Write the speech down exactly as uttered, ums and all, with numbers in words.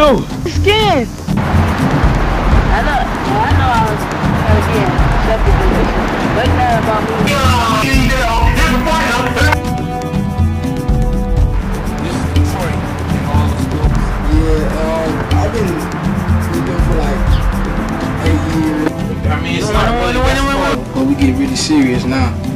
go. Skins. I know, I know I was, again, accepted position. But not about me. This is Detroit and all the schools. Yeah, um, I've been sleeping for like eight years. I mean, it's not really, but we get really serious now.